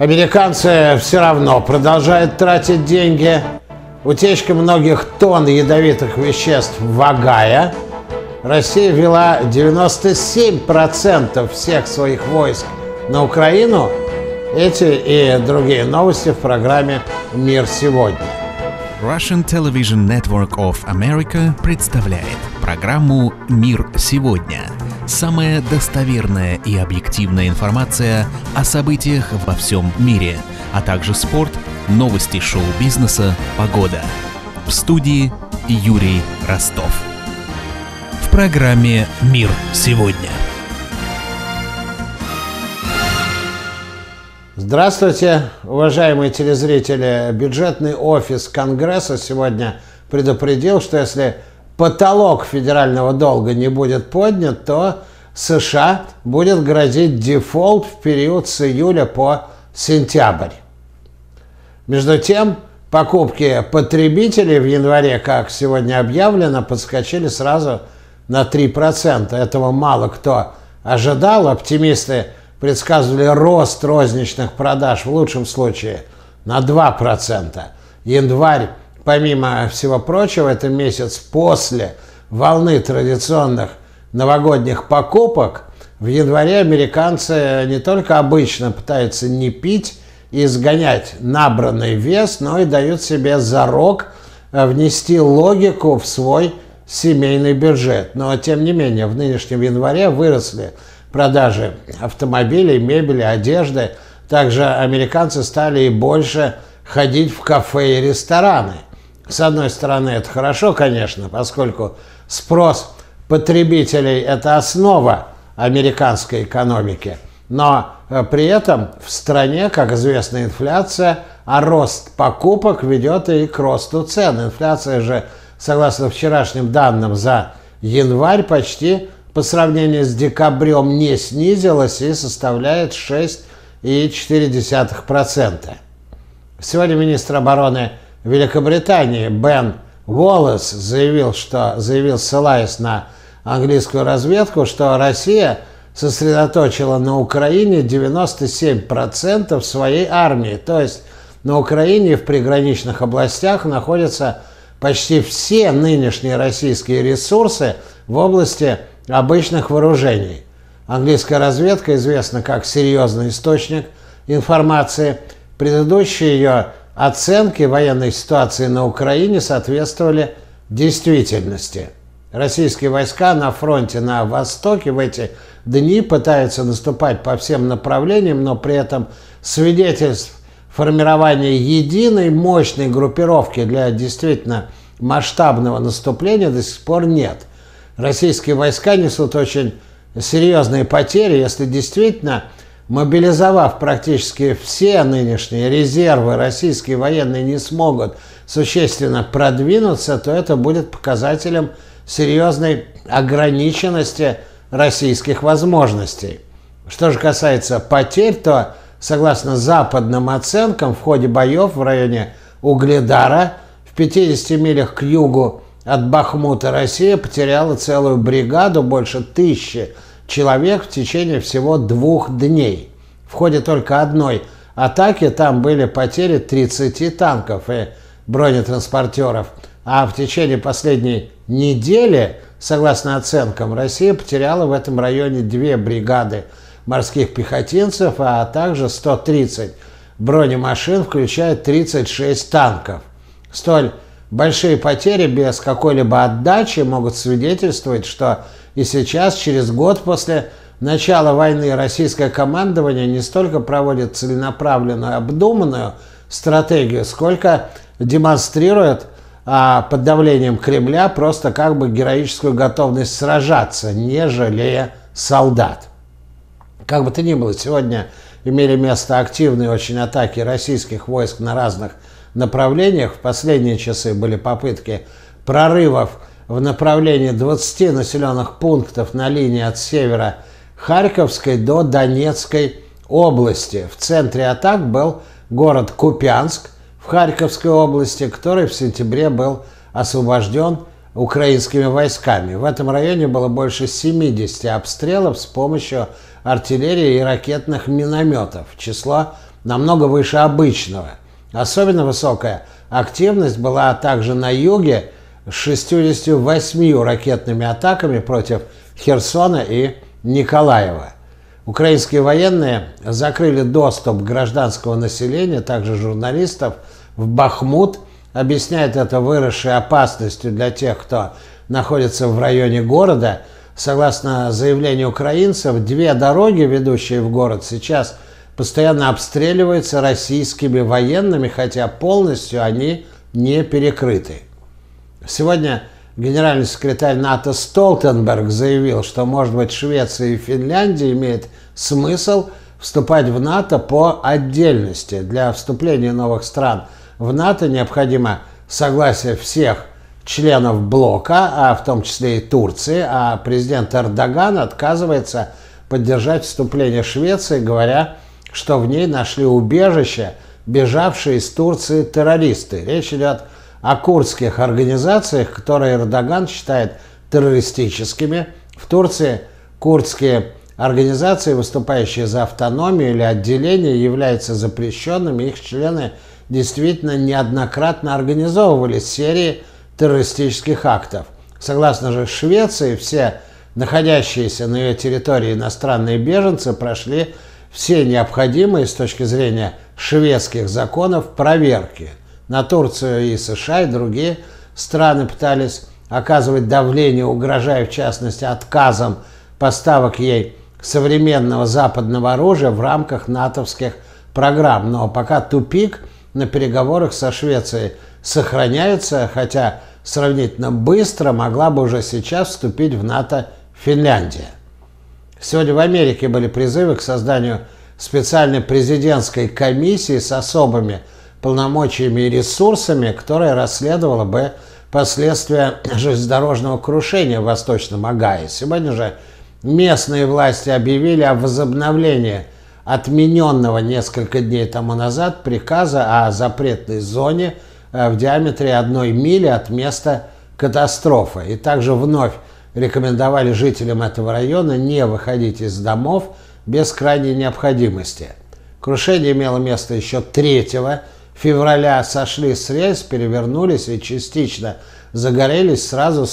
Американцы все равно продолжают тратить деньги. Утечка многих тонн ядовитых веществ в Огайо. Россия ввела 97% всех своих войск на Украину. Эти и другие новости в программе «Мир сегодня». Russian Television Network of America представляет программу «Мир сегодня». Самая достоверная и объективная информация о событиях во всем мире, а также спорт, новости шоу-бизнеса, погода. В студии Юрий Ростов. В программе «Мир сегодня». Здравствуйте, уважаемые телезрители. Бюджетный офис Конгресса сегодня предупредил, что если потолок федерального долга не будет поднят, то США будет грозить дефолт в период с июля по сентябрь. Между тем, покупки потребителей в январе, как сегодня объявлено, подскочили сразу на 3%. Этого мало кто ожидал. Оптимисты предсказывали рост розничных продаж в лучшем случае на 2%. Январь, помимо всего прочего, это месяц после волны традиционных новогодних покупок. В январе американцы не только обычно пытаются не пить и сгонять набранный вес, но и дают себе зарок внести логику в свой семейный бюджет. Но, тем не менее, в нынешнем январе выросли продажи автомобилей, мебели, одежды. Также американцы стали и больше ходить в кафе и рестораны. С одной стороны, это хорошо, конечно, поскольку спрос потребителей – это основа американской экономики. Но при этом в стране, как известно, инфляция, а рост покупок ведет и к росту цен. Инфляция же, согласно вчерашним данным, за январь почти по сравнению с декабрем не снизилась и составляет 6,4%. Сегодня министр обороны Великобритании Бен Уоллес заявил, ссылаясь на английскую разведку, что Россия сосредоточила на Украине 97% своей армии. То есть на Украине и в приграничных областях находятся почти все нынешние российские ресурсы в области обычных вооружений. Английская разведка известна как серьезный источник информации. Предыдущие ее оценки военной ситуации на Украине соответствовали действительности. Российские войска на фронте на востоке в эти дни пытаются наступать по всем направлениям, но при этом свидетельств формирования единой мощной группировки для действительно масштабного наступления до сих пор нет. Российские войска несут очень серьезные потери, если действительно, мобилизовав практически все нынешние резервы, российские военные не смогут существенно продвинуться, то это будет показателем серьезной ограниченности российских возможностей. Что же касается потерь, то, согласно западным оценкам, в ходе боев в районе Угледара в 50 милях к югу от Бахмута Россия потеряла целую бригаду, больше 1000 человек в течение всего 2 дней. В ходе только одной атаки там были потери 30 танков и бронетранспортеров. А в течение последней недели, согласно оценкам, Россия потеряла в этом районе 2 бригады морских пехотинцев, а также 130 бронемашин, включая 36 танков. Столь большие потери без какой-либо отдачи могут свидетельствовать, что и сейчас, через год после начала войны, российское командование не столько проводит целенаправленную, обдуманную стратегию, сколько демонстрирует под давлением Кремля просто как бы героическую готовность сражаться, не жалея солдат. Как бы то ни было, сегодня имели место активные очень атаки российских войск на разных направлениях. В последние часы были попытки прорывов в направлении 20 населенных пунктов на линии от севера Харьковской до Донецкой области. В центре атак был город Купянск в Харьковской области, который в сентябре был освобожден украинскими войсками. В этом районе было больше 70 обстрелов с помощью артиллерии и ракетных минометов. Число намного выше обычного. Особенно высокая активность была также на юге с 68 ракетными атаками против Херсона и Николаева. Украинские военные закрыли доступ гражданского населения, также журналистов, в Бахмут. Объясняет это выросшей опасностью для тех, кто находится в районе города. Согласно заявлению украинцев, 2 дороги, ведущие в город, сейчас постоянно обстреливаются российскими военными, хотя полностью они не перекрыты. Сегодня генеральный секретарь НАТО Столтенберг заявил, что, может быть, Швеция и Финляндия имеет смысл вступать в НАТО по отдельности. Для вступления новых стран в НАТО необходимо согласие всех членов блока, а в том числе и Турции, а президент Эрдоган отказывается поддержать вступление Швеции, говоря, что в ней нашли убежище бежавшие из Турции террористы. Речь идет о курдских организациях, которые Эрдоган считает террористическими. В Турции курдские организации, выступающие за автономию или отделение, являются запрещенными. Их члены действительно неоднократно организовывали серии террористических актов. Согласно же Швеции, все находящиеся на ее территории иностранные беженцы прошли все необходимые с точки зрения шведских законов проверки. На Турцию и США и другие страны пытались оказывать давление, угрожая в частности отказом поставок ей современного западного оружия в рамках натовских программ. Но пока тупик на переговорах со Швецией сохраняется, хотя сравнительно быстро могла бы уже сейчас вступить в НАТО Финляндия. Сегодня в Америке были призывы к созданию специальной президентской комиссии с особыми полномочиями и ресурсами, которая расследовала бы последствия железнодорожного крушения в Восточном Огайо. Сегодня же местные власти объявили о возобновлении отмененного несколько дней тому назад приказа о запретной зоне в диаметре 1 мили от места катастрофы. И также вновь рекомендовали жителям этого района не выходить из домов без крайней необходимости. Крушение имело место еще 3 февраля. Сошли с рельс, перевернулись и частично загорелись сразу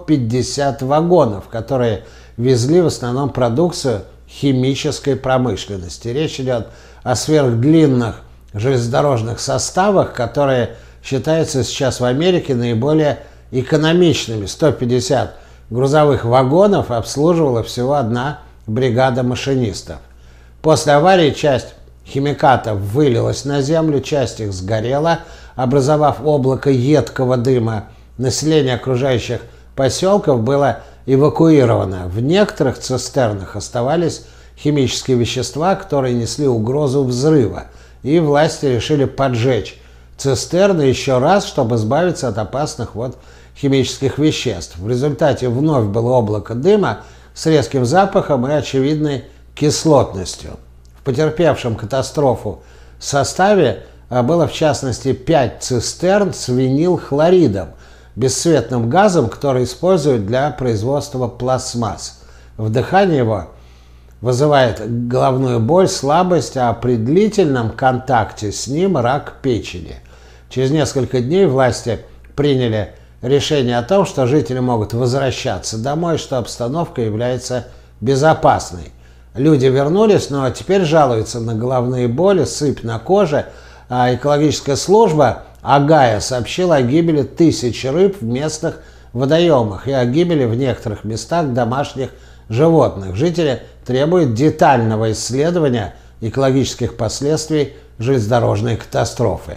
150 вагонов, которые везли в основном продукцию химической промышленности. Речь идет о сверхдлинных железнодорожных составах, которые считаются сейчас в Америке наиболее экономичными. 150 грузовых вагонов обслуживала всего 1 бригада машинистов. После аварии часть химикатов вылилась на землю, часть их сгорела, образовав облако едкого дыма. Население окружающих поселков было эвакуировано. В некоторых цистернах оставались химические вещества, которые несли угрозу взрыва, и власти решили поджечь цистерны еще раз, чтобы избавиться от опасных химических веществ. В результате вновь было облако дыма с резким запахом и очевидной кислотностью. В потерпевшем катастрофу составе было в частности 5 цистерн с винилхлоридом, бесцветным газом, который используют для производства пластмасс. Вдыхание его вызывает головную боль, слабость, а при длительном контакте с ним рак печени. Через несколько дней власти приняли решение о том, что жители могут возвращаться домой, что обстановка является безопасной. Люди вернулись, но теперь жалуются на головные боли, сыпь на коже, а экологическая служба Огайо сообщила о гибели 1000 рыб в местных водоемах и о гибели в некоторых местах домашних животных. Жители требуют детального исследования экологических последствий железнодорожной катастрофы.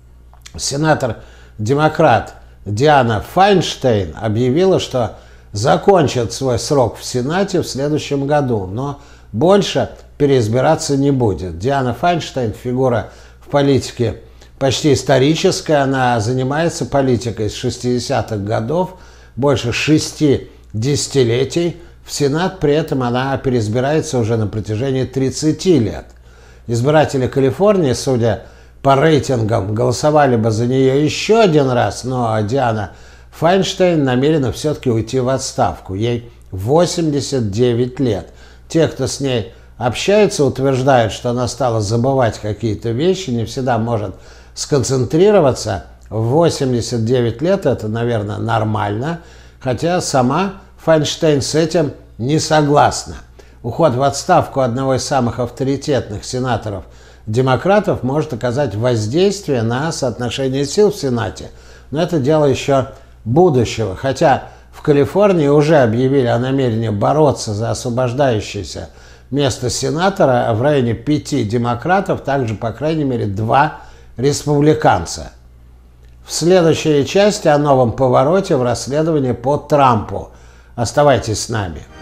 Сенатор-демократ Диана Файнштейн объявила, что закончит свой срок в Сенате в следующем году, но больше переизбираться не будет. Диана Файнштейн – фигура в политике почти историческая, она занимается политикой с 60-х годов, больше 6 десятилетий. В Сенат при этом она переизбирается уже на протяжении 30 лет. Избиратели Калифорнии, судя по рейтингам, голосовали бы за нее еще один раз, но Диана Файнштейн намерена все-таки уйти в отставку. Ей 89 лет. Те, кто с ней общается, утверждает, что она стала забывать какие-то вещи, не всегда может сконцентрироваться. В 89 лет это, наверное, нормально, хотя сама Файнштейн с этим не согласна. Уход в отставку одного из самых авторитетных сенаторов-демократов может оказать воздействие на соотношение сил в Сенате, но это дело еще будущего, хотя в Калифорнии уже объявили о намерении бороться за освобождающееся место сенатора, а в районе 5 демократов, также, по крайней мере, 2 республиканца. В следующей части о новом повороте в расследовании по Трампу. Оставайтесь с нами.